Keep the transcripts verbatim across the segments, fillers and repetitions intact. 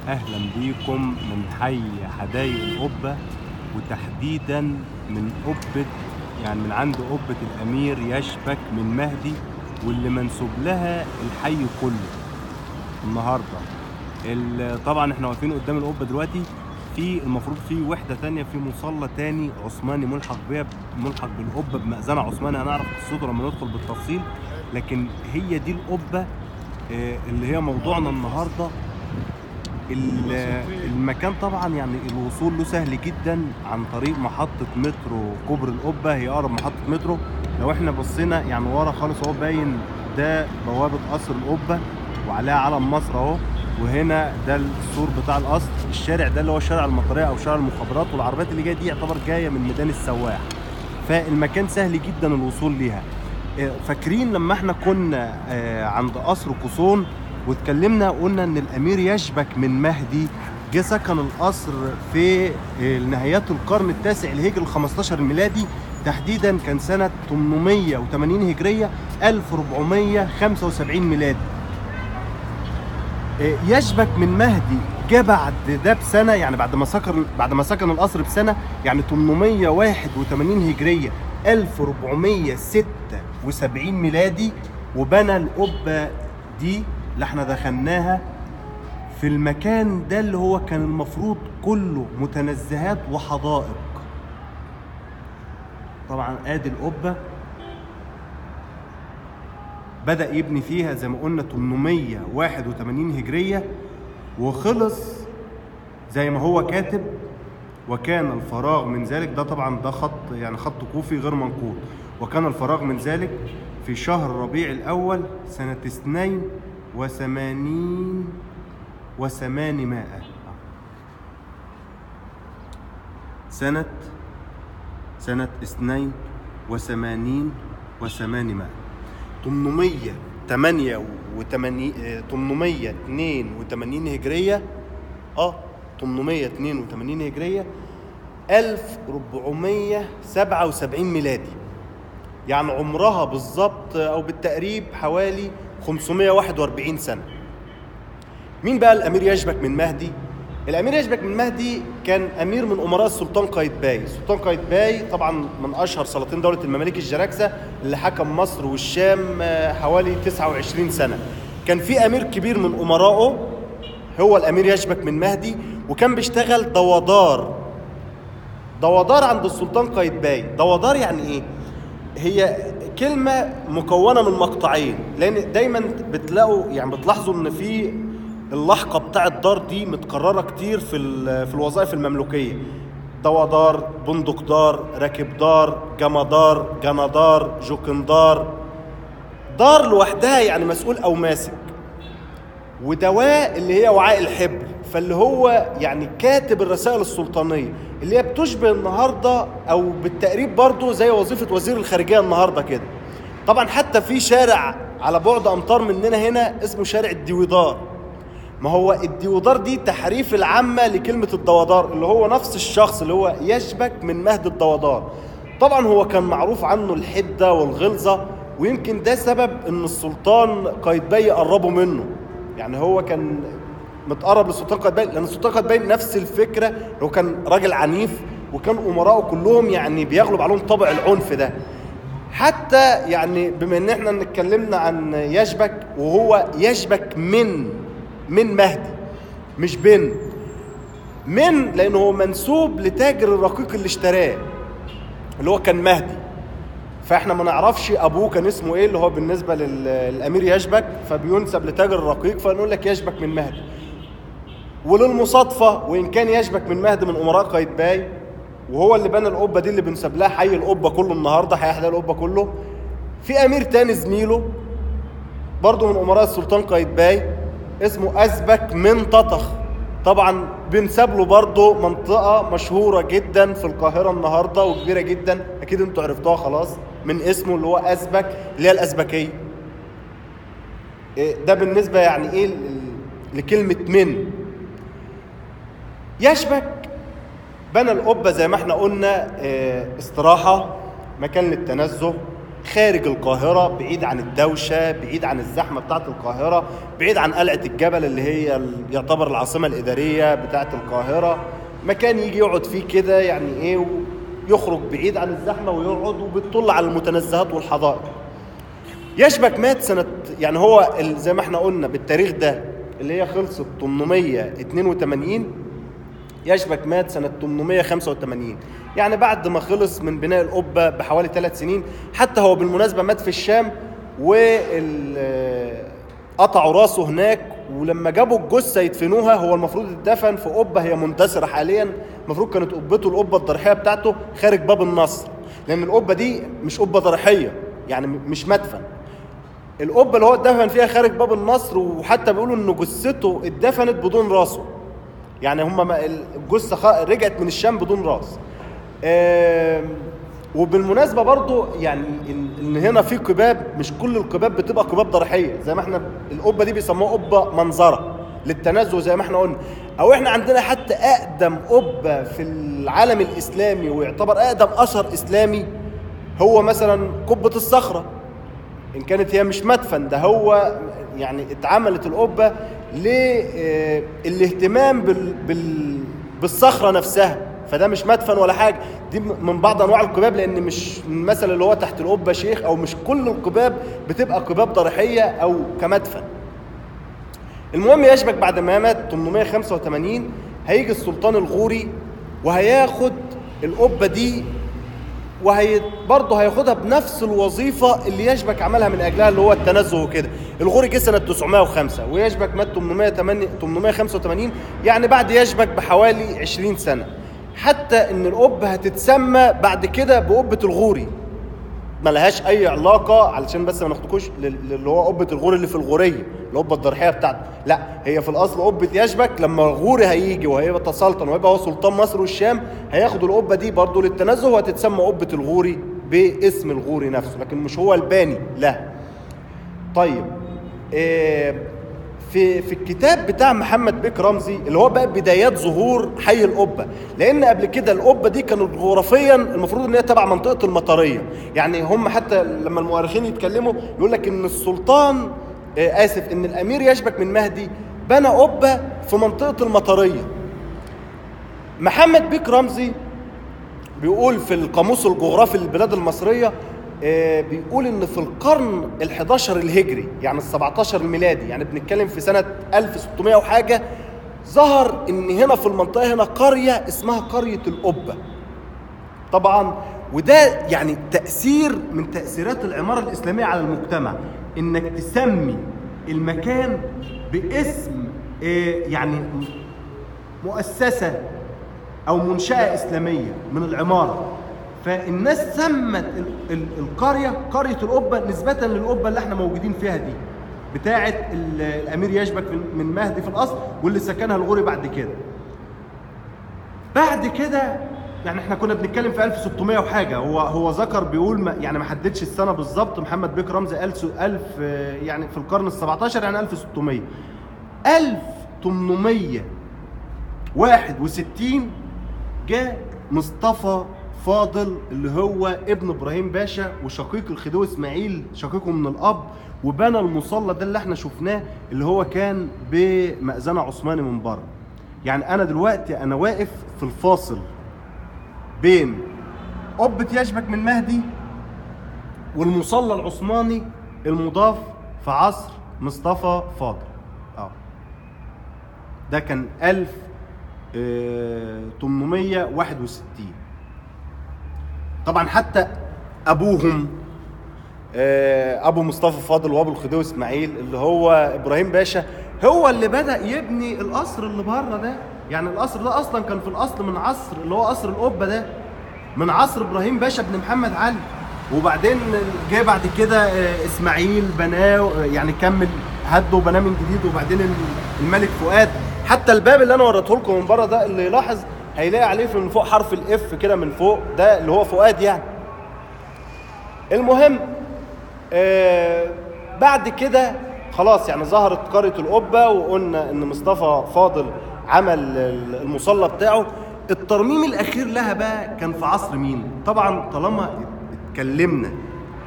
أهلا بيكم من حي حدايق القبة، وتحديدا من قبة يعني من عند قبة الأمير يشبك من مهدي، واللي منسوب لها الحي كله. النهارده طبعا احنا واقفين قدام القبة دلوقتي، في المفروض في وحدة تانية، في مصلى تاني عثماني ملحق بيها ملحق بالقبة بمأذنة عثماني، هنعرف قصته لما ندخل بالتفصيل. لكن هي دي القبة اللي هي موضوعنا النهارده. المكان طبعا يعني الوصول له سهل جدا عن طريق محطة مترو كوبري القبة، هي أقرب محطة مترو. لو احنا بصينا يعني ورا خالص اهو باين ده بوابة قصر القبة وعليها علم مصر اهو، وهنا ده السور بتاع القصر. الشارع ده اللي هو شارع المطرية أو شارع المخابرات، والعربيات اللي جاية دي يعتبر جاية من ميدان السواح، فالمكان سهل جدا الوصول ليها. فاكرين لما احنا كنا عند قصر قصون واتكلمنا قلنا ان الامير يشبك من مهدي جه سكن القصر في نهايات القرن التاسع الهجري الخمستاشر الميلادي، تحديدا كان سنة ثمانمائة وثمانين هجرية ألف وأربعمائة وخمسة وسبعين ميلادي. يشبك من مهدي جه بعد ده بسنة، يعني بعد ما سكن بعد ما سكن القصر بسنة، يعني ثمانمائة وواحد وثمانين هجرية ألف وأربعمائة وستة وسبعين ميلادي، وبنى القبة دي اللي احنا دخلناها في المكان ده اللي هو كان المفروض كله متنزهات وحدائق. طبعا ادي القبة بدأ يبني فيها زي ما قلنا ثمانمائة وواحد وثمانين هجرية، وخلص زي ما هو كاتب: وكان الفراغ من ذلك، ده طبعا ده خط يعني خط كوفي غير منقوط، وكان الفراغ من ذلك في شهر ربيع الأول سنة اثنين وثمانين وثمانمائة سنة سنة اثنين وثمانين وثمانمائة ثمانمائة وثمانية وثمانين ثمانمائة واثنين وثمانين هجرية اه ثمانمائة واثنين وثمانين هجرية ألف وأربعمائة وسبعة وسبعين ميلادي، يعني عمرها بالظبط او بالتقريب حوالي خمسمائة وواحد وأربعين سنة. مين بقى الامير يشبك من مهدي؟ الامير يشبك من مهدي كان امير من امراء السلطان قايتباي. السلطان قايتباي طبعا من اشهر سلاطين دوله المماليك الجراكسه اللي حكم مصر والشام حوالي تسعة وعشرين سنة. كان في امير كبير من امرائه هو الامير يشبك من مهدي، وكان بيشتغل دوادار دوادار عند السلطان قايتباي. دوادار يعني ايه؟ هي كلمة مكونة من مقطعين، لأن دايما بتلاقوا يعني بتلاحظوا إن في اللحقة بتاع الدار دي متكررة كتير في في الوظائف المملوكية: دوادار، بندقدار، راكبدار، جمدار، جندار، جوكندار. دار لوحدها يعني مسؤول أو ماسك، ودواء اللي هي وعاء الحبر، فاللي هو يعني كاتب الرسائل السلطانية اللي هي بتشبه النهارده او بالتقريب برضه زي وظيفه وزير الخارجيه النهارده كده. طبعا حتى في شارع على بعد امتار مننا هنا اسمه شارع الديودار، ما هو الديودار دي تحريف العامه لكلمه الدوادار، اللي هو نفس الشخص اللي هو يشبك من مهد الدوادار. طبعا هو كان معروف عنه الحده والغلظه، ويمكن ده سبب ان السلطان قايتباي قربوا منه، يعني هو كان متقرب للسلطان قايتباي لان السلطان قايتباي نفس الفكره، هو كان راجل عنيف وكان امراءه كلهم يعني بيغلب عليهم طبع العنف ده. حتى يعني بما ان احنا اتكلمنا عن يشبك، وهو يشبك من من مهدي مش بن من، لانه هو منسوب لتاجر الرقيق اللي اشتراه اللي هو كان مهدي، فاحنا ما نعرفش ابوه كان اسمه ايه اللي هو بالنسبه للامير يشبك، فبينسب لتاجر الرقيق فنقول لك يشبك من مهدي. وللمصادفه وان كان يشبك من مهدي من امراء قايتباي، وهو اللي بنى القبه دي اللي بنسب لها حي القبه كله النهارده، حي احلى القبه كله، في امير تاني زميله برضه من امراء السلطان قايتباي اسمه ازبك من ططخ. طبعا بنسب له برضه منطقه مشهوره جدا في القاهره النهارده وكبيره جدا، اكيد انتوا عرفتوها خلاص من اسمه اللي هو ازبك اللي هي الازبكيه. ده بالنسبه يعني ايه لكلمه من. يشبك بنى القبه زي ما احنا قلنا استراحه، مكان للتنزه، خارج القاهرة، بعيد عن الدوشة، بعيد عن الزحمة بتاعة القاهرة، بعيد عن قلعة الجبل اللي هي يعتبر العاصمة الإدارية بتاعة القاهرة. مكان يجي يقعد فيه كده يعني ايه، ويخرج بعيد عن الزحمة ويقعد وبيطل على المتنزهات والحدائق. يشبك مات سنة، يعني هو زي ما احنا قلنا بالتاريخ ده اللي هي خلصت ثمانمائة واثنين وثمانين، يشبك مات سنة ثمانمائة وخمسة وثمانين، يعني بعد ما خلص من بناء القبة بحوالي ثلاث سنين. حتى هو بالمناسبة مات في الشام، وقطعوا راسه هناك، ولما جابوا الجثة يدفنوها هو المفروض الدفن في قبة هي مندثرة حاليا. المفروض كانت قبته القبة الضريحية بتاعته خارج باب النصر، لأن القبة دي مش قبة ضريحية، يعني مش مدفن. القبة اللي هو اتدفن فيها خارج باب النصر، وحتى بيقولوا إن جثته اتدفنت بدون راسه، يعني هم الجثة رجعت من الشام بدون راس. وبالمناسبة برضو يعني ان هنا في قباب، مش كل القباب بتبقى قباب ضريحية، زي ما احنا القبة دي بيسموها قبة منظرة للتنزه زي ما احنا قلنا، او احنا عندنا حتى اقدم قبة في العالم الاسلامي ويعتبر اقدم اثر اسلامي هو مثلا قبة الصخرة، ان كانت هي مش مدفن، ده هو يعني اتعملت القبة للاهتمام بال بال بالصخرة نفسها، فده مش مدفن ولا حاجة، دي من بعض انواع القباب، لان مش مثلا اللي هو تحت القبة شيخ، او مش كل القباب بتبقى قباب ضريحية او كمدفن. المهم يشبك بعد ما مات ثمانمائة وخمسة وثمانين هيجي السلطان الغوري وهياخد القبة دي، وهي برضه هياخدها بنفس الوظيفة اللي يشبك عملها من أجلها اللي هو التنزه وكده. الغوري جه سنة تسعمائة وخمسة ويشبك مات ثمانمائة وخمسة وثمانين، يعني بعد يشبك بحوالي عشرين سنة. حتى إن القبة هتتسمى بعد كده بقبة الغوري، ملهاش أي علاقة، علشان بس ما ناخدكوش اللي هو قبة الغوري اللي في الغورية القبة الضريحية بتاعته، لا، هي في الأصل قبة يشبك. لما الغوري هيجي وهيبقى سلطن وهيبقى هو سلطان مصر والشام، هياخدوا القبة دي برضو للتنزه وهتتسمى قبة الغوري باسم الغوري نفسه، لكن مش هو الباني لا. طيب إيه في في الكتاب بتاع محمد بيك رمزي اللي هو بقى بدايات ظهور حي القبة، لأن قبل كده القبة دي كانت جغرافيا المفروض إن هي تبع منطقة المطرية، يعني هم حتى لما المؤرخين يتكلموا يقول لك إن السلطان آه آسف إن الأمير يشبك من مهدي بنى قبة في منطقة المطرية. محمد بيك رمزي بيقول في القاموس الجغرافي للبلاد المصرية، بيقول ان في القرن الحداشر الهجري، يعني السبعتاشر الميلادي، يعني بنتكلم في سنة ألف وستمائة وحاجة، ظهر ان هنا في المنطقة هنا قرية اسمها قرية القبة. طبعا وده يعني تأثير من تأثيرات العمارة الإسلامية على المجتمع، انك تسمي المكان باسم يعني مؤسسة او منشأة إسلامية من العمارة، فالناس سمت القرية قرية القبة نسبة للقبة اللي احنا موجودين فيها دي بتاعة الأمير يشبك من مهدي في الأصل، واللي سكنها الغوري بعد كده. بعد كده يعني احنا كنا بنتكلم في ألف وستمائة وحاجة، هو هو ذكر بيقول ما يعني ما حددش السنة بالظبط، محمد بيك رمزي قال ألف يعني في القرن السبعتاشر يعني ألف وستمائة. ألف وثمانمائة وواحد وستين جاء مصطفى فاضل اللي هو ابن ابراهيم باشا وشقيق الخديوي اسماعيل شقيقه من الاب، وبنى المصلى ده اللي احنا شفناه اللي هو كان بمأذنة عثماني من بره. يعني انا دلوقتي انا واقف في الفاصل بين قبة يشبك من مهدي والمصلى العثماني المضاف في عصر مصطفى فاضل. اه ده كان ألف وثمانمائة وواحد وستين. طبعا حتى ابوهم ابو مصطفى فاضل وابو الخديوي اسماعيل اللي هو ابراهيم باشا هو اللي بدأ يبني القصر اللي بره ده. يعني القصر ده اصلا كان في الاصل من عصر اللي هو قصر القبة ده من عصر ابراهيم باشا بن محمد علي، وبعدين جه بعد كده اسماعيل بناه يعني كمل هده وبناه من جديد، وبعدين الملك فؤاد. حتى الباب اللي انا وريته لكم من بره ده اللي يلاحظ هيلاقي عليه من فوق حرف الاف كده من فوق، ده اللي هو فؤاد يعني. المهم آه بعد كده خلاص يعني ظهرت قرية القبة، وقلنا ان مصطفى فاضل عمل المصلى بتاعه. الترميم الاخير لها بقى كان في عصر مين؟ طبعا طالما اتكلمنا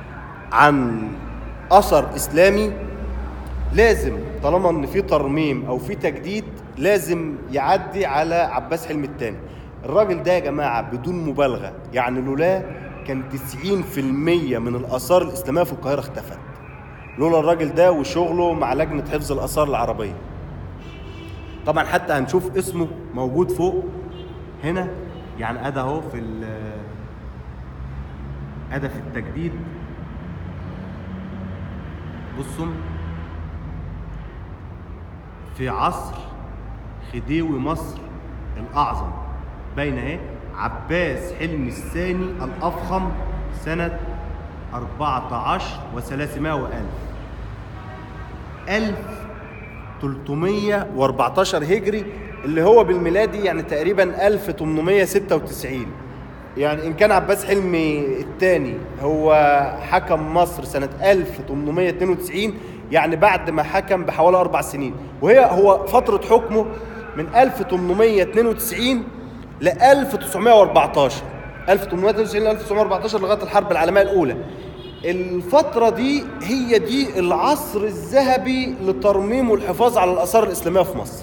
عن اثر اسلامي لازم طالما ان في ترميم او في تجديد لازم يعدي على عباس حلمي الثاني. الراجل ده يا جماعه بدون مبالغه يعني لولاه كان تسعين في المية من الاثار الاسلاميه في القاهره اختفت، لولا الراجل ده وشغله مع لجنه حفظ الاثار العربيه. طبعا حتى هنشوف اسمه موجود فوق هنا، يعني ادى اهو في ادى في التجديد. بصوا في عصر خديوي مصر الاعظم باينه اهي عباس حلمي الثاني الافخم سنه أربعة عشر وثلاثمائة وألف ألف وثلاثمائة وأربعتاشر هجري اللي هو بالميلادي يعني تقريبا ألف وثمانمائة وستة وتسعين. يعني إن كان عباس حلمي الثاني هو حكم مصر سنة ألف وثمانمائة واثنين وتسعين، يعني بعد ما حكم بحوالي أربع سنين، وهي هو فترة حكمه من ألف وثمانمائة واثنين وتسعين ل ألف وتسعمائة وأربعتاشر ألف وثمانمائة واثنين وتسعين ل ألف وتسعمائة وأربعتاشر لغاية الحرب العالمية الأولى. الفترة دي هي دي العصر الذهبي لترميم والحفاظ على الآثار الإسلامية في مصر.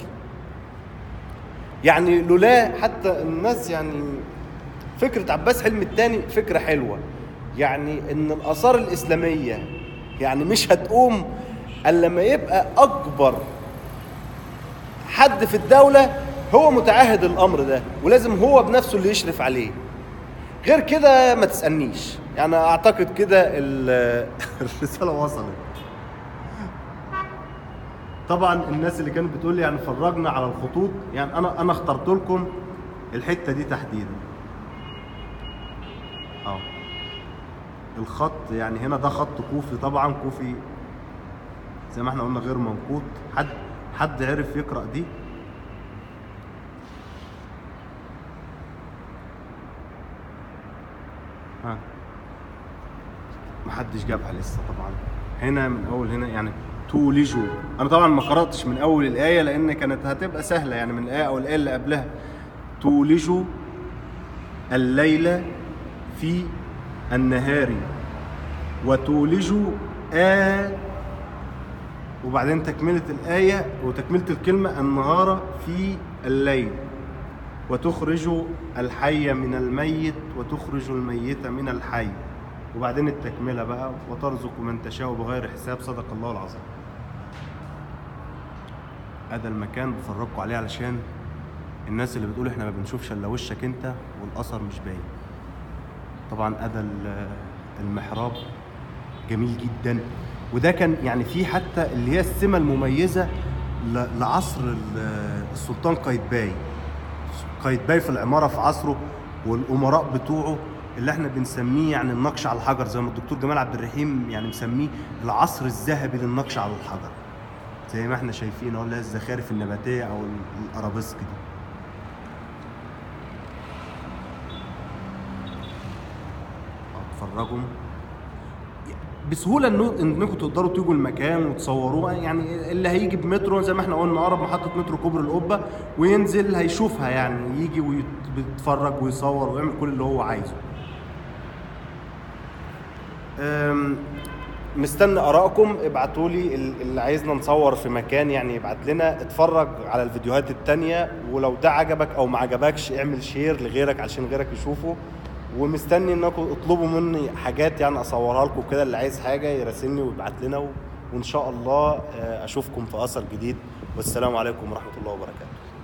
يعني لولا حتى الناس يعني فكرة عباس حلمي الثاني فكرة حلوة، يعني إن الآثار الإسلامية يعني مش هتقوم إلا لما يبقى أكبر حد في الدولة هو متعهد الأمر ده، ولازم هو بنفسه اللي يشرف عليه. غير كده ما تسألنيش، يعني أعتقد كده الرسالة وصلت. طبعا الناس اللي كانت بتقول لي يعني فرجنا على الخطوط، يعني أنا أنا اخترت لكم الحتة دي تحديدا. أهو الخط يعني هنا ده خط كوفي، طبعا كوفي زي ما احنا قلنا غير منقوط. حد حد عرف يقرأ دي؟ ها محدش جابها لسه. طبعا هنا من اول هنا يعني تولجوا، انا طبعا ما قراتش من اول الايه لان كانت هتبقى سهله، يعني من الايه او الايه اللي قبلها. تولجوا الليل في النهار وتولجوا آ وبعدين تكمله الايه وتكمله الكلمه النهار في الليل وتخرج الحي من الميت وتخرج الميت من الحي، وبعدين التكملة بقى وترزق من تشاء بغير حساب. صدق الله العظيم. هذا المكان بفرجكم عليه علشان الناس اللي بتقول احنا ما بنشوفش الا وشك انت والاثر مش باين. طبعا هذا المحراب جميل جدا، وده كان يعني فيه حتى اللي هي السمة المميزة لعصر السلطان قايتباي. قايتباي في العمارة في عصره والأمراء بتوعه اللي احنا بنسميه يعني النقش على الحجر، زي ما الدكتور جمال عبد الرحيم يعني مسميه العصر الذهبي للنقش على الحجر، زي ما احنا شايفين اهو اللي هي الزخارف النباتية أو الأرابيسك دي. اتفرجوا بسهوله انه انكم تقدروا تيجوا المكان وتصوروها. يعني اللي هيجي بمترو زي ما احنا قلنا اقرب محطه مترو كوبري القبه وينزل هيشوفها، يعني يجي ويتفرج ويصور ويعمل كل اللي هو عايزه. مستني ارائكم، ابعتوا لي اللي عايزنا نصور في مكان يعني يبعت لنا. اتفرج على الفيديوهات التانية، ولو ده عجبك او ما عجبكش اعمل شير لغيرك عشان غيرك يشوفه. ومستني انكم اطلبوا مني حاجات يعني اصورها لكم كده، اللي عايز حاجه يراسلني ويبعت لنا، وان شاء الله اشوفكم في اثر جديد. والسلام عليكم ورحمه الله وبركاته.